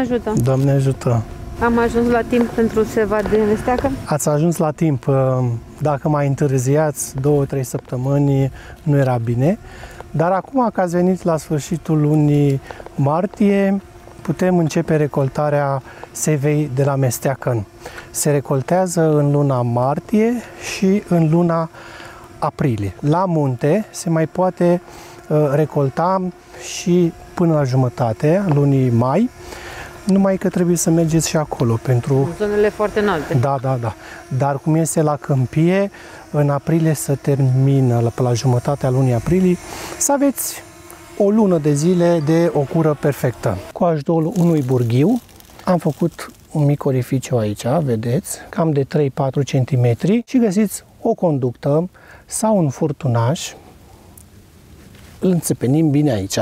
ajută! Doamne ajută! Am ajuns la timp pentru seva de mesteacă? Ați ajuns la timp. Dacă mai întârziați 2-3 săptămâni, nu era bine. Dar acum că ați venit la sfârșitul lunii martie, putem începe recoltarea sevei de la mesteacăn. Se recoltează în luna martie și în luna aprilie. La munte se mai poate recolta și până la jumătate a lunii mai, numai că trebuie să mergeți și acolo pentru... În zonele foarte înalte. Da. Dar cum este la câmpie, în aprilie se termină, la jumătatea lunii aprilie, să aveți o lună de zile de o cură perfectă. Cu ajutorul unui burghiu am făcut un mic orificiu aici, vedeți, cam de 3-4 cm și găsiți o conductă sau un furtunaș. Îl înțepenim bine aici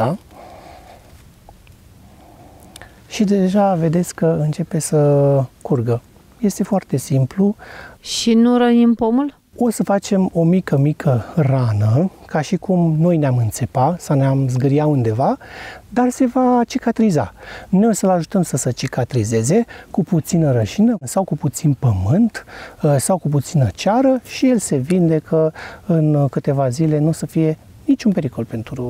și deja vedeți că începe să curgă. Este foarte simplu. Și nu rănim pomul? O să facem o mică rană, ca și cum noi ne-am înțepa sau ne-am zgâria undeva, dar se va cicatriza. Noi o să-l ajutăm să se cicatrizeze cu puțină rășină sau cu puțin pământ sau cu puțină ceară și el se vindecă în câteva zile, nu o să fie niciun pericol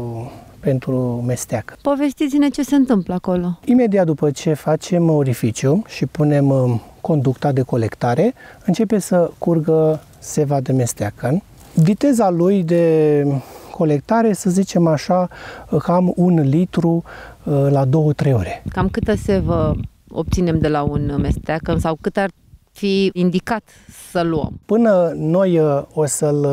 pentru mesteacă. Povestiți-ne ce se întâmplă acolo. Imediat după ce facem orificiu și punem conducta de colectare, începe să curgă seva de mesteacăn. Viteza lui de colectare, să zicem așa, cam 1 litru la 2-3 ore. Cam câtă sevă obținem de la un mesteacăn sau cât ar fi indicat să luăm? Până noi o să-l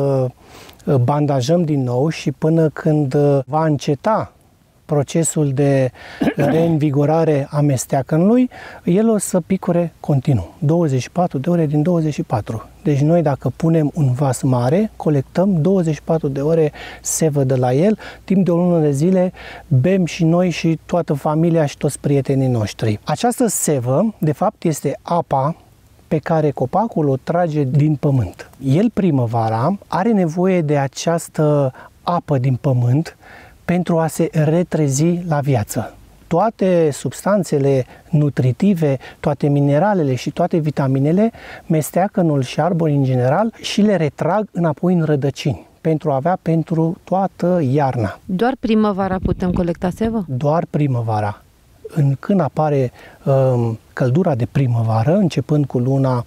bandajăm din nou și până când va înceta procesul de reînvigorare a mesteacănului, el o să picure continuu, 24 de ore din 24. Deci noi dacă punem un vas mare, colectăm 24 de ore sevă de la el, timp de o lună de zile bem și noi și toată familia și toți prietenii noștri. Această sevă, de fapt, este apa pe care copacul o trage din pământ. El primăvara are nevoie de această apă din pământ pentru a se retrezi la viață. Toate substanțele nutritive, toate mineralele și toate vitaminele, mesteacănul și arborii în general și le retrag înapoi în rădăcini pentru a avea pentru toată iarna. Doar primăvara putem colecta sevă? Doar primăvara. Când apare căldura de primăvară, începând cu luna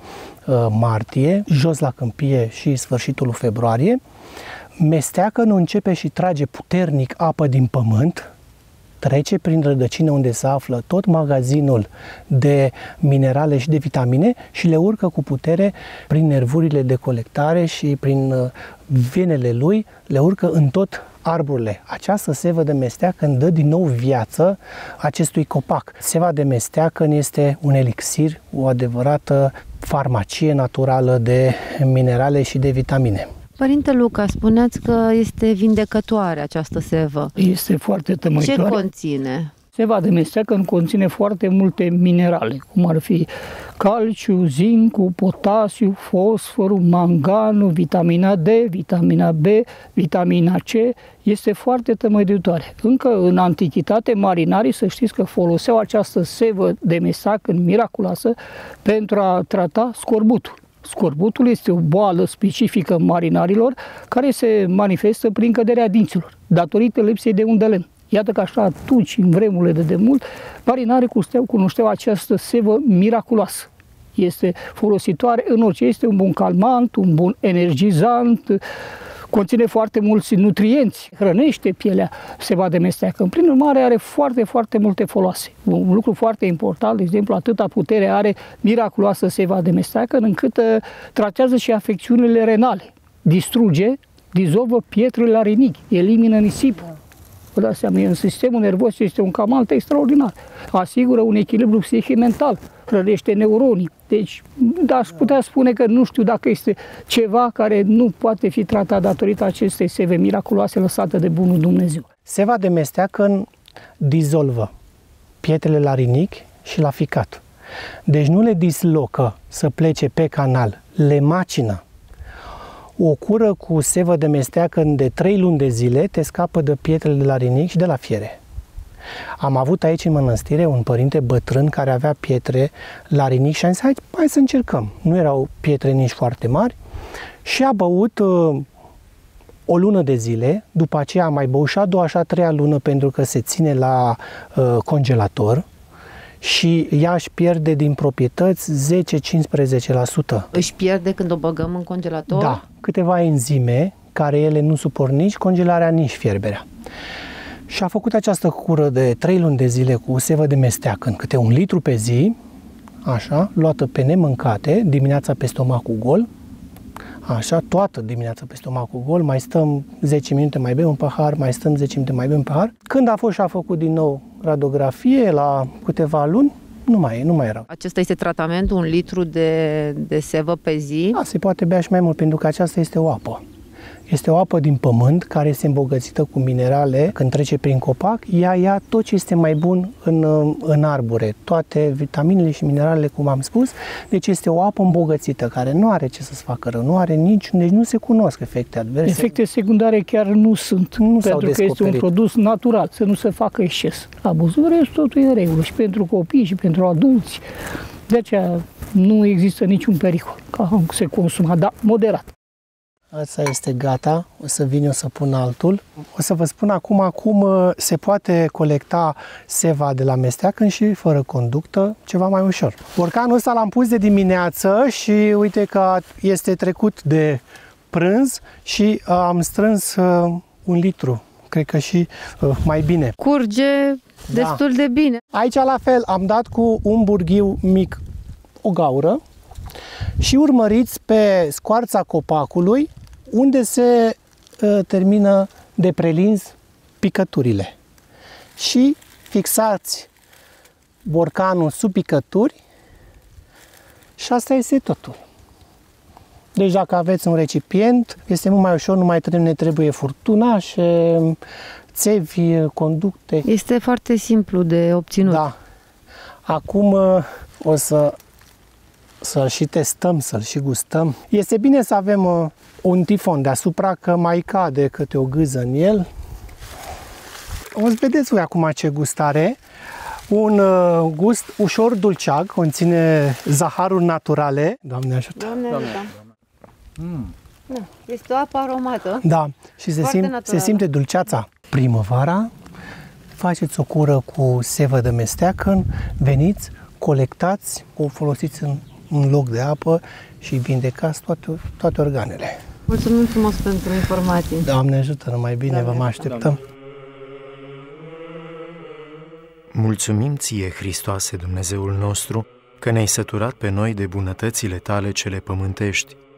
martie, jos la câmpie și sfârșitul februarie, mesteacănul începe și trage puternic apă din pământ, trece prin rădăcină unde se află tot magazinul de minerale și de vitamine și le urcă cu putere prin nervurile de colectare și prin venele lui, le urcă în tot arborile. Această sevă de mesteacăn dă din nou viață acestui copac. Seva de mesteacăn este un elixir, o adevărată farmacie naturală de minerale și de vitamine. Părinte Luca, spuneați că este vindecătoare această sevă. Este foarte tămăitoare. Ce conține? Seva de mesteacăn conține foarte multe minerale, cum ar fi calciu, zincul, potasiu, fosforul, manganul, vitamina D, vitamina B, vitamina C. Este foarte tămăduitoare. Încă în antichitate, marinarii, să știți că foloseau această sevă de mesteacăn miraculoasă pentru a trata scorbutul. Scorbutul este o boală specifică marinarilor care se manifestă prin căderea dinților, datorită lipsei de unt de lemn. Iată că așa atunci, în vremurile de demult, marinarii cunoșteau această sevă miraculoasă. Este folositoare în orice, este un bun calmant, un bun energizant, conține foarte mulți nutrienți, hrănește pielea, seva de mesteacăn. Prin urmare, are foarte multe foloase. Un lucru foarte important, de exemplu, atâta putere are miraculoasă seva de mesteacăn, încât tratează și afecțiunile renale. Distruge, dizolvă pietrele la rinichi, elimină nisipul. Vă dați seama, în sistemul nervos este un calmant extraordinar. Asigură un echilibru psihic-mental, hrănește neuronii. Deci, aș putea spune că nu știu dacă este ceva care nu poate fi tratat datorită acestei seve miraculoase lăsate de bunul Dumnezeu. Seva de mesteacăn dizolvă pietrele la rinichi și la ficat. Deci nu le dislocă să plece pe canal, le macină. O cură cu sevă de mesteacăn de 3 luni de zile te scapă de pietrele de la rinichi și de la fiere. Am avut aici în mănăstire un părinte bătrân care avea pietre la rinic și am zis, hai să încercăm. Nu erau pietre nici foarte mari și a băut o lună de zile, după aceea a mai băut și a doua și a treia lună pentru că se ține la congelator și ea își pierde din proprietăți 10-15%. Își pierde când o băgăm în congelator? Da, câteva enzime care ele nu suport nici congelarea, nici fierberea. Și a făcut această cură de 3 luni de zile cu sevă de mesteacăn, câte 1 litru pe zi, așa, luată pe nemâncate, dimineața pe stomacul gol, așa, toată dimineața pe stomacul gol, mai stăm 10 minute, mai bem un pahar, mai stăm 10 minute, mai bem un pahar. Când a fost și a făcut din nou radiografie, la câteva luni, nu mai erau. Acesta este tratamentul, 1 litru de sevă pe zi? Da, se poate bea și mai mult, pentru că aceasta este o apă. Este o apă din pământ care este îmbogățită cu minerale. Când trece prin copac, ea ia tot ce este mai bun în arbore. Toate vitaminele și mineralele, cum am spus. Deci este o apă îmbogățită care nu are ce să-ți facă rău. Nu are nici, deci nu se cunosc efecte adverse. Efecte secundare chiar nu sunt. Nu s-au pentru că este un produs natural, să nu se facă exces. Abuzul, restul totul e în regulă. Și pentru copii și pentru adulți. De aceea nu există niciun pericol ca se consuma, dar moderat. Asta este gata, o să vin eu să pun altul. O să vă spun acum cum se poate colecta seva de la mesteacăn și fără conductă, ceva mai ușor. Borcanul ăsta l-am pus de dimineață și uite că este trecut de prânz și am strâns 1 litru, cred că și mai bine. Curge destul de bine. Aici la fel am dat cu un burghiu mic o gaură și urmăriți pe scoarța copacului unde se termină de prelins picăturile. Și fixați borcanul sub picături și asta este totul. Deci dacă aveți un recipient, este mult mai ușor, nu mai ne trebuie furtunașe, țevi, conducte. Este foarte simplu de obținut. Da. Acum o să-l și testăm, să-l și gustăm. Este bine să avem un tifon deasupra, că mai cade câte o gâză în el. O să vedeți voi acum ce gust are. Un gust ușor dulceag, conține zaharuri naturale. Doamne ajută! Doamne ajută! Este o apă aromată. Da, și se simte dulceața. Primăvara, faceți o cură cu sevă de mesteacăn, veniți, colectați, o folosiți în loc de apă și vindecați toate organele. Mulțumim frumos pentru informații. Doamne ajută, numai bine, vă mai așteptăm. Mulțumim ție, Hristoase, Dumnezeul nostru, că ne-ai săturat pe noi de bunătățile tale cele pământești